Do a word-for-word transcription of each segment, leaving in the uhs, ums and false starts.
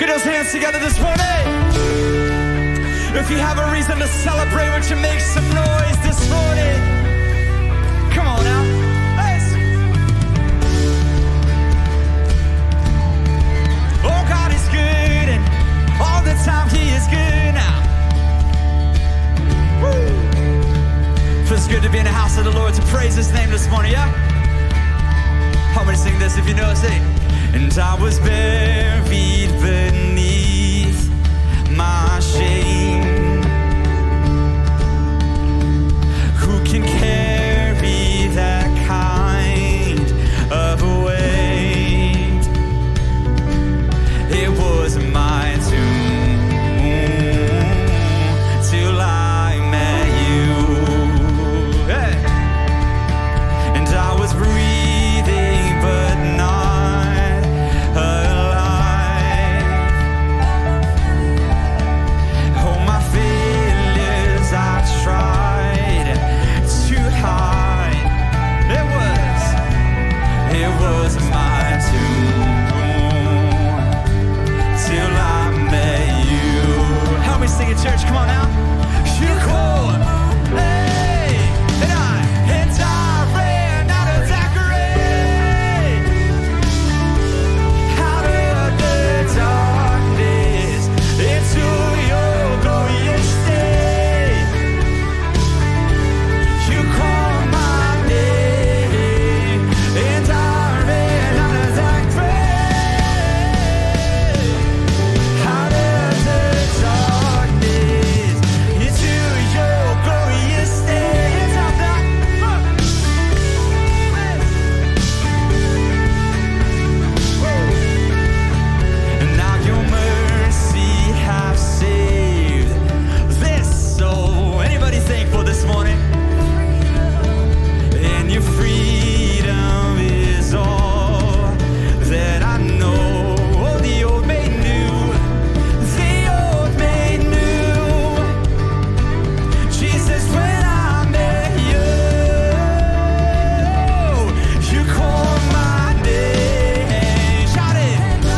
Get those hands together this morning. If you have a reason to celebrate, would you make some noise this morning? Come on now. Let's. Oh, God is good, and all the time He is good now. Woo. Feels good to be in the house of the Lord, to praise His name this morning, yeah? Help me sing this if you know it, sing. And I was buried beneath my shame. Who can carry that kind of weight? It was my tomb till I met you. Hey. And I was breathing but not alive. Oh, my failures I tried to hide. It was, it was my tomb till I met you. Help me sing it, church. Come on now. You called, hey, and I, and I ran out of that grave, out of the darkness, into your glorious day. You called my name, and I ran out of that grave, out of the darkness, into your glorious day. Hands out now. And now your mercy has saved this soul. Anybody thankful this morning? And your freedom is all that I know. Oh, the old made new, the old made new. Jesus, when I met you, you called my name. Shout it.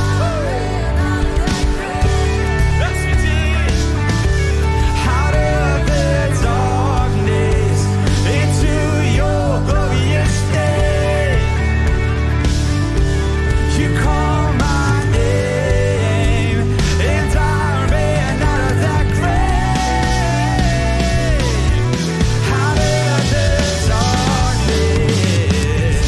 That's what you did. Out of the darkness, into your glorious day. You called my name, and I ran out of that grave, out of the darkness.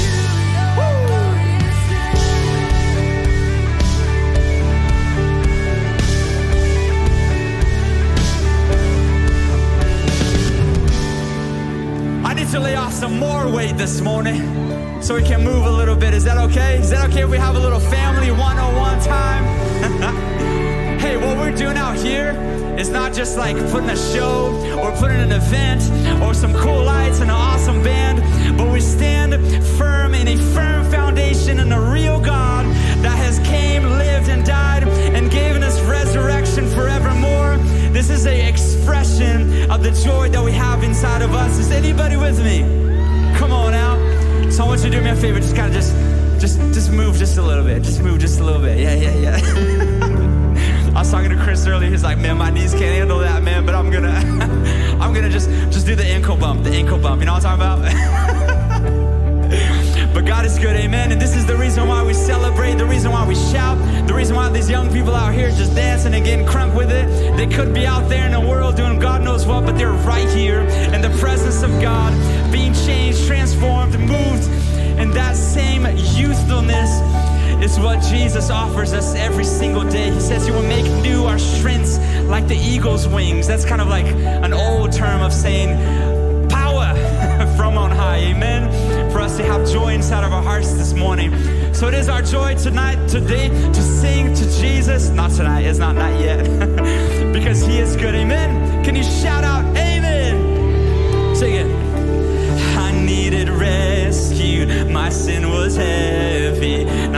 I need to lay off some more weight this morning so we can move a little bit. Is that okay? Is that okay if we have a little family one-on-one time? Hey, what we're doing out here is not just like putting a show or putting an event or some cool lights and an awesome band, but we stand firm in a firm foundation in a real God that has came, lived, and died and given us resurrection forevermore. This is an expression of the joy that we have inside of us. Is anybody with me? Come on out. So I want you to do me a favor. Just kind of just, just, just move just a little bit. Just move just a little bit. Yeah, yeah, yeah. I was talking to Chris earlier. He's like, man, my knees can't handle that, man. But I'm gonna, I'm gonna just, just do the ankle bump. The ankle bump. You know what I'm talking about? But God is good, amen. And this is the reason why we celebrate, the reason why we shout, the reason why these young people out here just dancing and getting crunk with it. They could be out there in the world doing God knows what, but they're right here in the presence of God, being changed, transformed, moved. And that same youthfulness is what Jesus offers us every single day. He says He will make new our strengths like the eagle's wings. That's kind of like an old term of saying power from on high, amen? For us to have joy inside of our hearts this morning. So it is our joy tonight, today, to sing to Jesus. Not tonight, it's not not yet. Because He is good, amen? Can you shout out, amen? Sing it. I needed rescue, my sin was heavy.